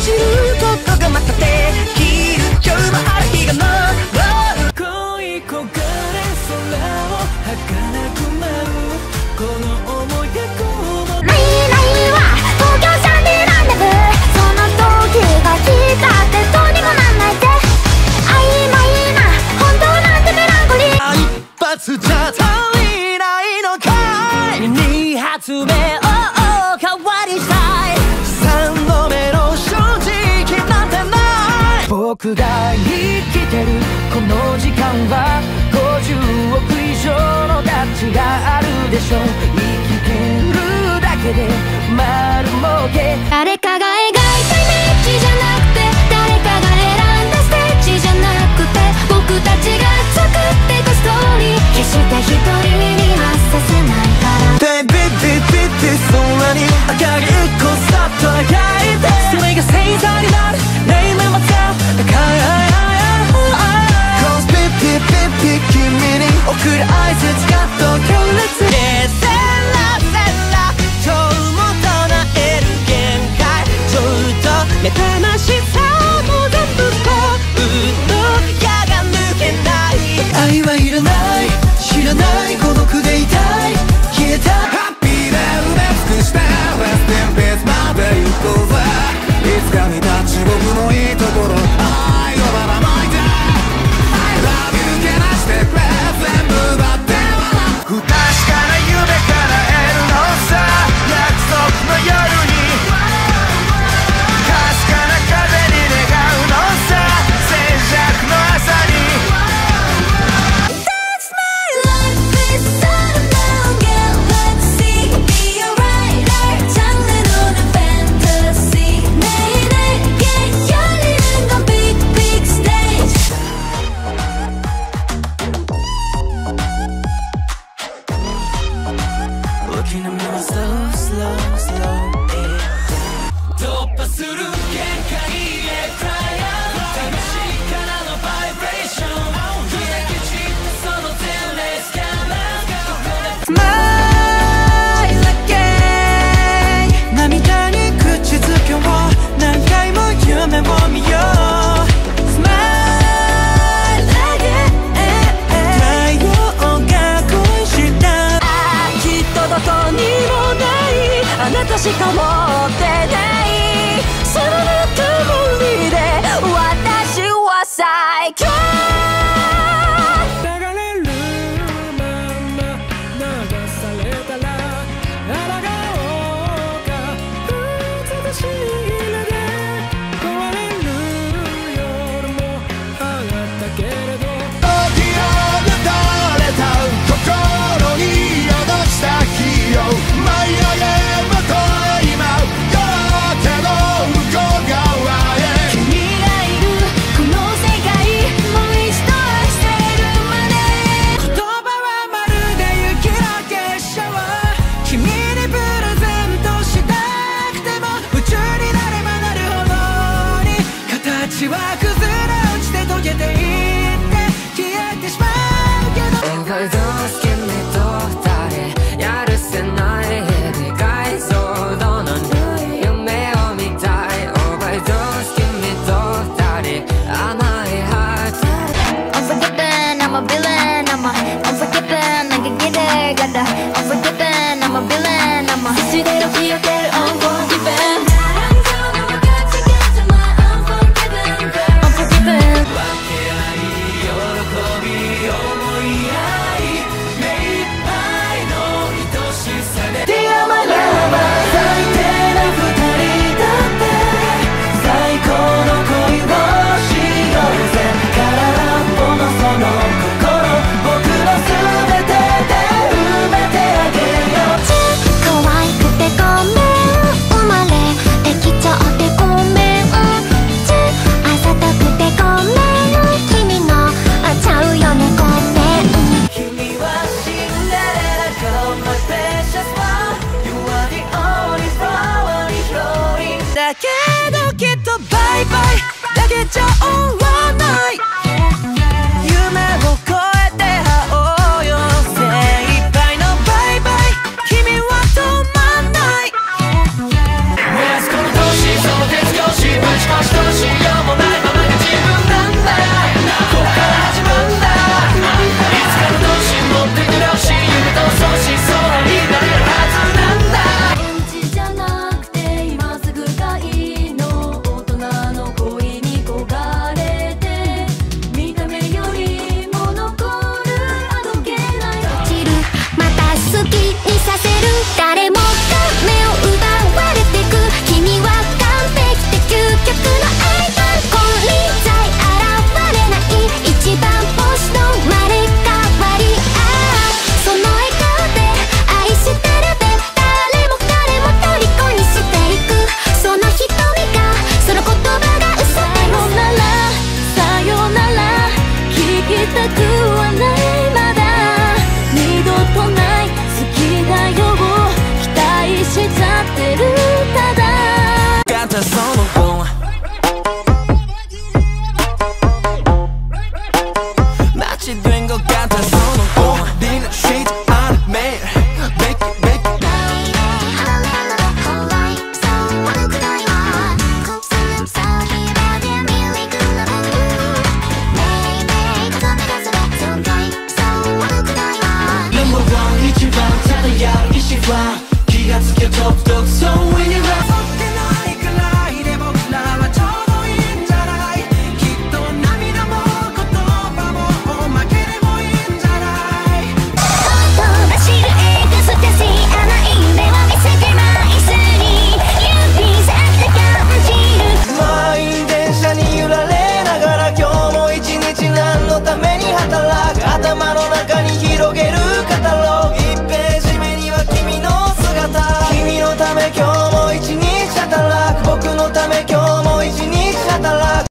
じることがまたできる今日もある日が昇る恋焦がれ空を儚く舞うこの想いでこう未来は東京シャンディランデブーその時が来たってどうにもなんないぜ曖昧な本当なんてメランコリー一発じゃ足りないのかい二発目を代わりしたい三度目の正直なんてない僕が生きてるこの時間は50億以上の価値があるでしょう生きてるだけで丸儲け誰かが描いたイメージじゃなくて誰かが選んだステージじゃなくて僕たちが作ってたストーリー決して一人にはさせないからでビビビビ空に明かり一個さっと描いてそれが星座になるネイルもさ高いCause ピッピッピッピ君に送る挨拶がと強烈でセラセラ今日も唱える限界ちょっと目覚ましさも全部こうの矢が抜けない愛はいらない知らない孤独でいたい消えたハッピーで埋め尽くして Rest in peace まで行こうぜいつか見た地獄のいいところ愛をばらまいて I love you けなしてくれ全部奪っては不確かな夢叶えるのさ約束の夜にかすかな風に願うのさ静寂の朝に That's my life is all about get let's see be a writer 장르 노는 fantasy 내일에게 열리는 건 big big stage Looking at me slow slow slow 突破する限界へ Cry out 魂からのバイブレーション砕け散ったその前例 Smile again 涙に口づけを何回も夢を見よう Smile again 太陽が恋したきっとどこにもないあなたしか持ってないそのぬくもりで私は最強流れるまま流されたら抗おうか美しい色で壊れる夜もあったけれど時をたれた心に宿した日を舞い上げまと今夜明けの向こう側へ君がいるこの世界もう一度愛せるまで言葉はまるで雪の結晶君にプレゼントしたくても夢中になればなるほどに形は崩れ落ちて溶けていって消えてしまうけど Overdose 君と二人やるせない日々解像度の夢を見たい Overdose 君と二人甘いハート Unforgiven I'm a villain I'm a unforgiven I can get it gotta Unforgiven I'm a villain I'm aいつでも記憶る Unforgiven Unforgiven 分け合い喜び思い合い目いっぱいの愛しさで Dear my lover 最低な二人だって最高の恋をしようぜ空っぽのその心僕の全てで埋めてあげよう可愛くてごめん生まれてきちゃってごめんあざとくてごめん君のちゃうよねごめん君はシンデレラ Girl my precious one You are the only flower に広いだけどきっとバイバイだけじゃ終